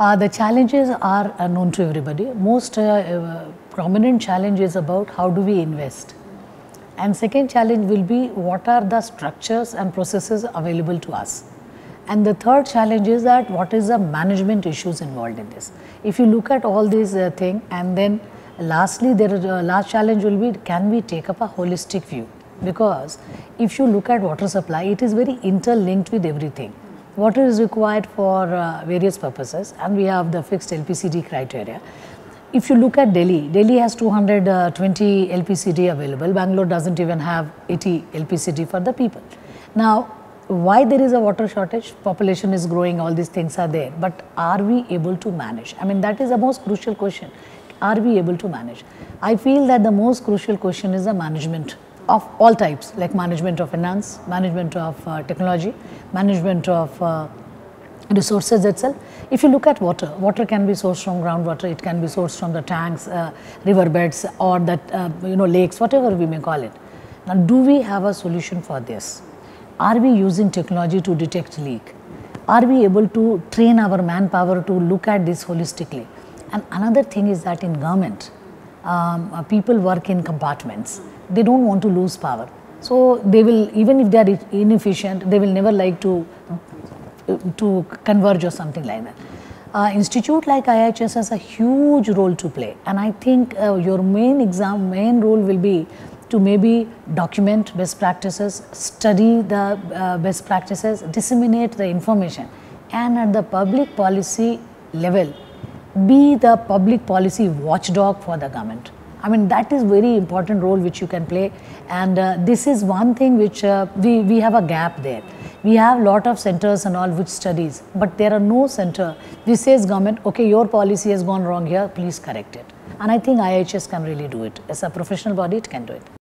The challenges are known to everybody. Most prominent challenge is about how do we invest. And second challenge will be what are the structures and processes available to us. And the third challenge is that what is the management issues involved in this. If you look at all these things, and then lastly there is a last challenge will be, can we take up a holistic view? Because if you look at water supply, it is very interlinked with everything. Water is required for various purposes, and we have the fixed LPCD criteria. If you look at Delhi, Delhi has 220 LPCD available. Bangalore doesn't even have 80 LPCD for the people. Now, why there is a water shortage? Population is growing, all these things are there, but are we able to manage? I mean, that is the most crucial question. Are we able to manage? I feel that the most crucial question is the management of all types, like management of finance, management of technology, management of resources itself. If you look at water, water can be sourced from groundwater, it can be sourced from the tanks, riverbeds, or that lakes, whatever we may call it. Now, do we have a solution for this? Are we using technology to detect leak? Are we able to train our manpower to look at this holistically? And another thing is that in government, people work in compartments. They don't want to lose power. So they will, even if they are inefficient, they will never like to converge or something like that. Institute like IIHS has a huge role to play, and I think your main role will be to maybe document best practices, study the best practices, disseminate the information, and at the public policy level, be the public policy watchdog for the government. I mean, that is very important role which you can play, and this is one thing which we have a gap there. We have lot of centers and all which studies, but there are no center which says government, okay, your policy has gone wrong here, please correct it. And I think IIHS can really do it. As a professional body, it can do it.